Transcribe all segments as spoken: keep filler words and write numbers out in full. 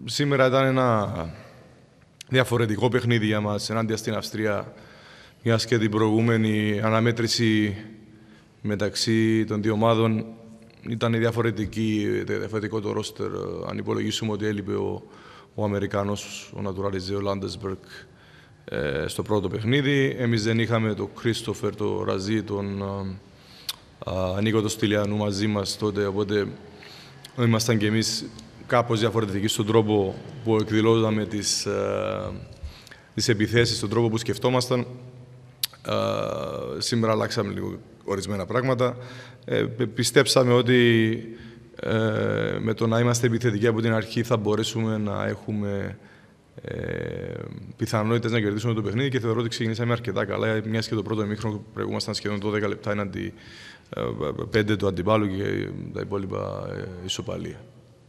Σήμερα ήταν ένα διαφορετικό παιχνίδι για μας ενάντια στην Αυστρία, μιας και την προηγούμενη αναμέτρηση μεταξύ των δύο ομάδων ήταν διαφορετική, διαφορετικό το ρόστερ. Αν υπολογίσουμε ότι έλειπε ο, ο Αμερικανός, ο Naturalize, ο Landesberg, ε, στο πρώτο παιχνίδι. Εμείς δεν είχαμε τον Κρίστοφερ, τον Ραζί, τον α, Νίκο τον Στυλιανού μαζί μας τότε, οπότε ήμασταν κι εμείς κάπως διαφορετικοί στον τρόπο που εκδηλώσαμε τις, ε, τις επιθέσεις, στον τρόπο που σκεφτόμασταν. Ε, σήμερα αλλάξαμε λίγο ορισμένα πράγματα. Ε, πιστέψαμε ότι ε, με το να είμαστε επιθετικοί από την αρχή θα μπορέσουμε να έχουμε ε, πιθανότητες να κερδίσουμε το παιχνίδι και θεωρώ ότι ξεκινήσαμε αρκετά καλά, μιας και το πρώτο ημίχρονο προηγούμασταν σχεδόν δώδεκα λεπτά έναντι ε, πέντε του αντιπάλου και τα υπόλοιπα ε, ισοπαλία.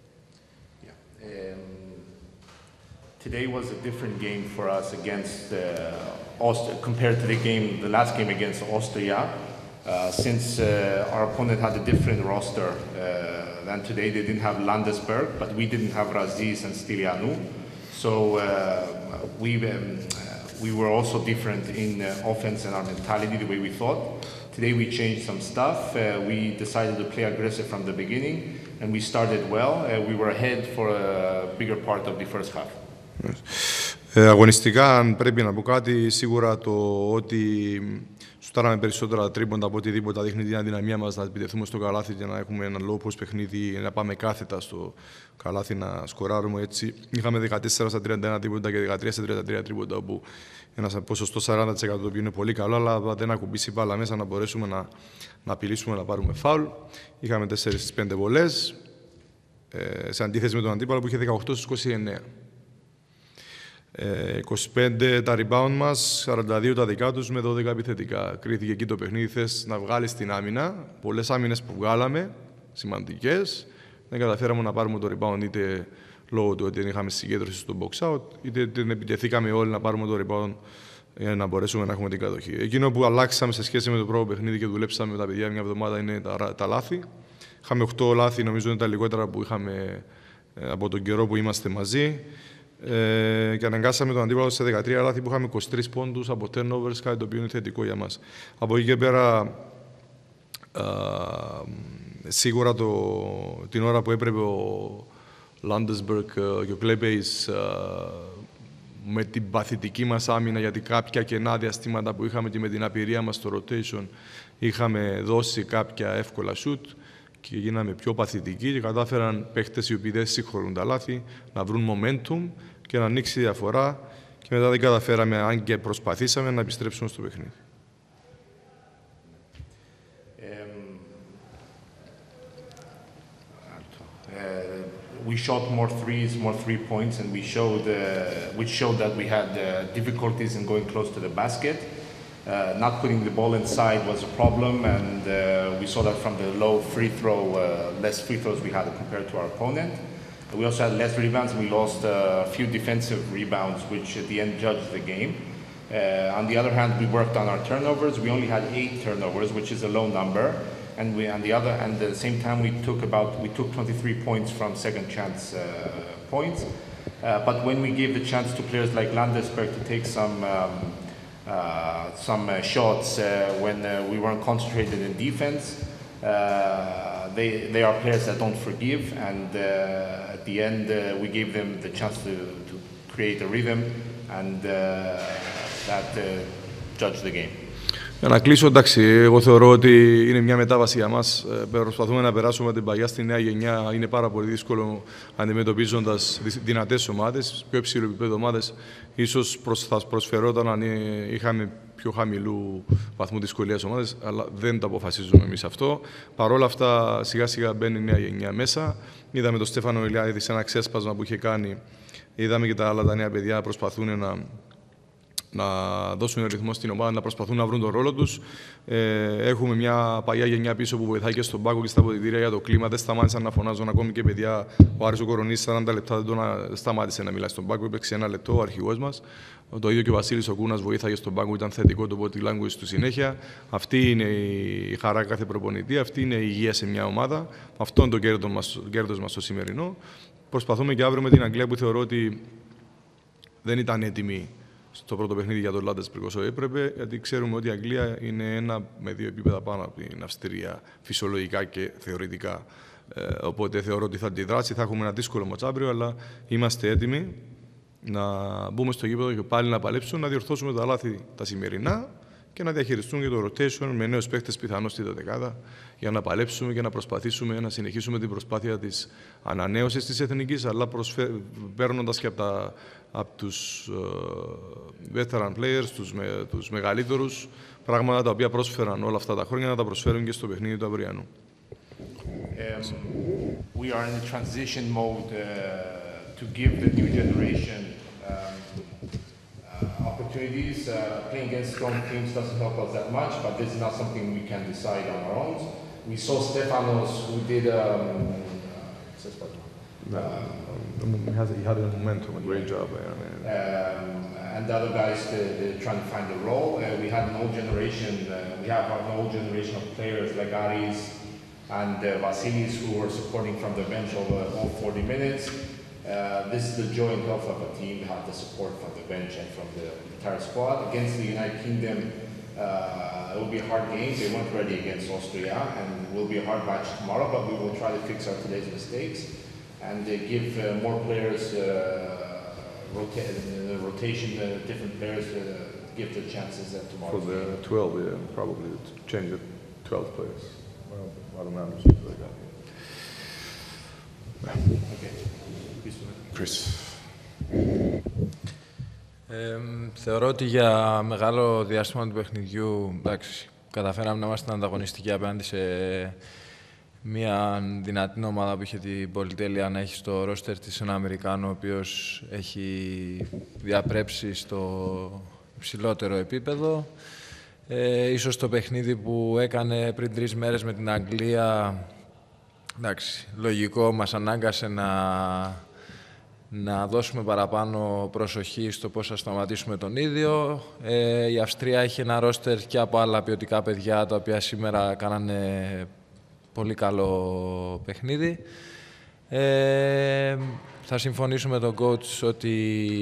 Today was a different game for us against uh, Austria compared to the game, the last game against Austria. Uh, since uh, our opponent had a different roster uh, than today, they didn't have Landesberg, but we didn't have Raziz and Stilianou. So uh, we um, we were also different in uh, offense and our mentality, the way we thought. Today we changed some stuff. Uh, we decided to play aggressive from the beginning, and we started well. Uh, we were ahead for a bigger part of the first half. Ε, αγωνιστικά, αν πρέπει να πω κάτι, σίγουρα το ότι σουτάραμε περισσότερα τρίποντα από οτιδήποτε δείχνει την αδυναμία μας να επιτεθούμε στο καλάθι και να έχουμε ένα low post παιχνίδι, να πάμε κάθετα στο καλάθι να σκοράρουμε έτσι. Είχαμε δεκατέσσερα στα τριάντα ένα τρίποντα και δεκατρία στα τριάντα τρία τρίποντα, όπου ένα ποσοστό σαράντα τοις εκατό το οποίο είναι πολύ καλό, αλλά δεν ακουμπήσει μπάλα μέσα να μπορέσουμε να, να απειλήσουμε να πάρουμε φάουλ. Είχαμε τέσσερις στις πέντε βολές, ε, σε αντίθεση με τον αντίπαλο που είχε δεκαοκτώ στις είκοσι εννέα. είκοσι πέντε τα rebound μας, σαράντα δύο τα δικά τους με δώδεκα επιθετικά. Κρίθηκε εκεί το παιχνίδι, θες να βγάλεις την άμυνα. Πολλές άμυνες που βγάλαμε, σημαντικές. Δεν καταφέραμε να πάρουμε το rebound είτε λόγω του ότι δεν είχαμε συγκέντρωση στο box out, είτε δεν επιτεθήκαμε όλοι να πάρουμε το rebound για να μπορέσουμε να έχουμε την κατοχή. Εκείνο που αλλάξαμε σε σχέση με το πρώτο παιχνίδι και δουλέψαμε με τα παιδιά μια εβδομάδα είναι τα, τα λάθη. Είχαμε οκτώ λάθη, νομίζω είναι τα λιγότερα που είχαμε από τον καιρό που είμαστε μαζί. Ε, και αναγκάσαμε τον αντίπαλο σε δεκατρία λάθη που είχαμε είκοσι τρεις πόντους από turnovers, κάτι το οποίο είναι θετικό για μας. Από εκεί και πέρα, α, σίγουρα το, την ώρα που έπρεπε ο Landesberg και ο Klepeis με την παθητική μας άμυνα, γιατί κάποια κενά διαστήματα που είχαμε και με την απειρία μας στο rotation είχαμε δώσει κάποια εύκολα shoot και γίναμε πιο παθητικοί και κατάφεραν παίχτες οι οποίοι δεν συγχωρούν τα λάθη να βρουν momentum και να ανοίξει διαφορά και μετά δεν καταφέραμε, αν και προσπαθήσαμε, να επιστρέψουμε στο παιχνίδι. We shot more threes, more three points, and we showed, uh, which showed that we had uh, difficulties in going close to the basket. Uh, not putting the ball inside was a problem, and uh, we saw that from the low free throw, uh, less free throws we had compared to our opponent. We also had less rebounds. We lost a few defensive rebounds, which at the end judged the game. Uh, on the other hand, we worked on our turnovers. We only had eight turnovers, which is a low number. And we, on the other, and at the same time, we took about we took twenty-three points from second chance uh, points. Uh, but when we gave the chance to players like Landesberg to take some um, uh, some uh, shots uh, when uh, we weren't concentrated in defense, uh, they they are players that don't forgive. And uh, at the end, uh, we gave them the chance to to create a rhythm, and uh, that uh, judged the game. Για να κλείσω, εντάξει, εγώ θεωρώ ότι είναι μια μετάβαση για μας. Προσπαθούμε να περάσουμε την παλιά στη νέα γενιά. Είναι πάρα πολύ δύσκολο αντιμετωπίζοντας δυνατές ομάδες, πιο υψηλό επίπεδο ομάδες. Ίσως θα προσφερόταν αν είχαμε πιο χαμηλού βαθμού δυσκολίας ομάδες, αλλά δεν το αποφασίζουμε εμείς αυτό. Παρ' όλα αυτά, σιγά σιγά μπαίνει η νέα γενιά μέσα. Είδαμε τον Στέφανο Ηλιάδη σε ένα ξέσπασμα που είχε κάνει. Είδαμε και τα άλλα τα νέα παιδιά προσπαθούν να. να δώσουν ρυθμό στην ομάδα, να προσπαθούν να βρουν τον ρόλο τους. Ε, έχουμε μια παλιά γενιά πίσω που βοηθάει και στον πάγκο και στα αποδυτήρια για το κλίμα. Δεν σταμάτησαν να φωνάζουν ακόμη και παιδιά. Ο Άρης ο Κορονής σαράντα λεπτά δεν τον σταμάτησε να μιλάει στον πάγκο. Έπαιξε ένα λεπτό ο αρχηγός μας. Το ίδιο και ο Βασίλης ο Κούνας βοήθαγε στον πάγκο. Ήταν θετικό το body language του συνέχεια. Αυτή είναι η χαρά κάθε προπονητή. Αυτή είναι η υγεία σε μια ομάδα. Αυτό είναι το κέρδος μας, το κέρδος μας το σημερινό. Προσπαθούμε και αύριο με την Αγγλία που θεωρώ ότι δεν ήταν έτοιμη στο πρώτο παιχνίδι για τον Λάντεσμπεργκ όσο έπρεπε, γιατί ξέρουμε ότι η Αγγλία είναι ένα με δύο επίπεδα πάνω από την Αυστρία, φυσιολογικά και θεωρητικά. Ε, οπότε θεωρώ ότι θα αντιδράσει, θα έχουμε ένα δύσκολο μάτς αύριο, αλλά είμαστε έτοιμοι να μπούμε στο γήπεδο και πάλι να παλέψουμε, να διορθώσουμε τα λάθη τα σημερινά και να διαχειριστούν και το rotation με νέους παίκτες πιθανώς στη δεκάδα για να παλέψουμε και να προσπαθήσουμε να συνεχίσουμε την προσπάθεια της ανανέωσης της εθνικής, αλλά προσφε... παίρνοντας και από, τα... από τους uh, veteran players, τους, με... τους μεγαλύτερους, πράγματα τα οποία πρόσφεραν όλα αυτά τα χρόνια, να τα προσφέρουν και στο παιχνίδι του αυριανού. Um, we are in a transition mode uh, to give the new generation um, uh, opportunities. Uh, playing against strong teams doesn't help us that much, but this is not something we can decide on our own. We saw Stefanos, who did um, uh, um, he, has, he had a momentum, a great job. I mean. um, and the other guys uh, trying to find a role. Uh, we had an old generation. Uh, we have an old generation of players like Aris and uh, Vasilis, who were supporting from the bench over all forty minutes. Uh, this is the joy and health of a team, have the support from the bench and from the entire squad. Against the United Kingdom, uh, it will be a hard game. They weren't ready against Austria, and it will be a hard match tomorrow, but we will try to fix our today's mistakes and uh, give uh, more players, uh, rota uh, rotation, uh, different players, uh, give the chances uh, tomorrow. For the twelve, yeah, probably change the twelve players. Well, I don't know, something like that. Okay. Chris. Ε, θεωρώ ότι για μεγάλο διάστημα του παιχνιδιού, εντάξει, καταφέραμε να είμαστε ανταγωνιστικοί απέναντι σε μια δυνατή ομάδα που είχε την πολυτέλεια να έχει στο ρόστερ της ένα Αμερικάνο, ο οποίος έχει διαπρέψει στο υψηλότερο επίπεδο. Ε, ίσως το παιχνίδι που έκανε πριν τρεις μέρες με την Αγγλία, εντάξει, λογικό, μας ανάγκασε να, να δώσουμε παραπάνω προσοχή στο πώς θα σταματήσουμε τον ίδιο. Ε, η Αυστρία είχε ένα ρόστερ και από άλλα ποιοτικά παιδιά, τα οποία σήμερα κάνανε πολύ καλό παιχνίδι. Ε, θα συμφωνήσουμε με τον coach ότι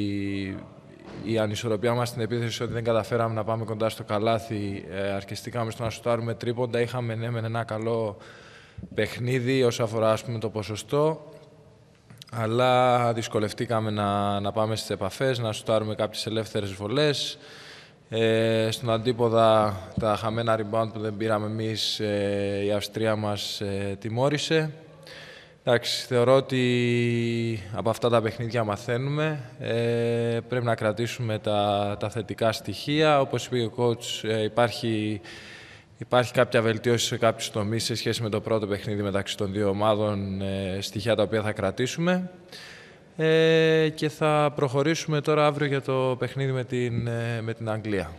η ανισορροπία μας στην επίθεση, ότι δεν καταφέραμε να πάμε κοντά στο καλάθι, ε, αρκεστήκαμε στο να σουτάρουμε τρίποντα. Είχαμε ναι, με ένα καλό παιχνίδι όσο αφορά, ας πούμε, το ποσοστό, αλλά δυσκολευτήκαμε να, να πάμε στις επαφές, να σουτάρουμε κάποιες ελεύθερες βολές. Ε, στον αντίποδα, τα χαμένα rebound που δεν πήραμε εμείς, ε, η Αυστρία μας ε, τιμώρησε. Εντάξει, θεωρώ ότι από αυτά τα παιχνίδια μαθαίνουμε. Ε, πρέπει να κρατήσουμε τα, τα θετικά στοιχεία. Όπως είπε ο coach, ε, υπάρχει, υπάρχει κάποια βελτίωση σε κάποιους τομείς σε σχέση με το πρώτο παιχνίδι μεταξύ των δύο ομάδων, ε, στοιχεία τα οποία θα κρατήσουμε. Ε, και θα προχωρήσουμε τώρα αύριο για το παιχνίδι με την, ε, με την Αγγλία.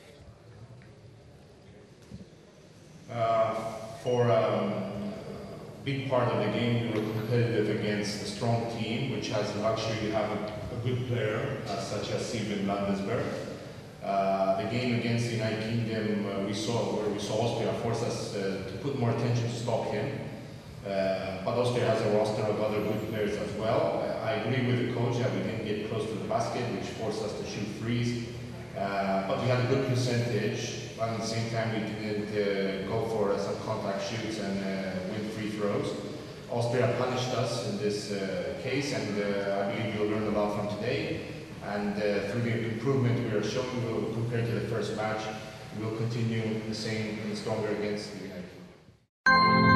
Uh, for, um... big part of the game, we were competitive against a strong team, which has the luxury to have a, a good player, uh, such as Steven Landesberg. Uh, the game against the United Kingdom, uh, we saw where we saw Austria force us uh, to put more attention to stop him. Uh, but Austria has a roster of other good players as well. Uh, I agree with the coach that we didn't get close to the basket, which forced us to shoot threes. Uh, but we had a good percentage, but at the same time we didn't uh, go for uh, some contact shoots and uh, win free throws. Austria punished us in this uh, case, and uh, I believe we'll learn a lot from today. And uh, through the improvement we are showing we'll, compared to the first match, we'll continue the same and stronger against the United Kingdom.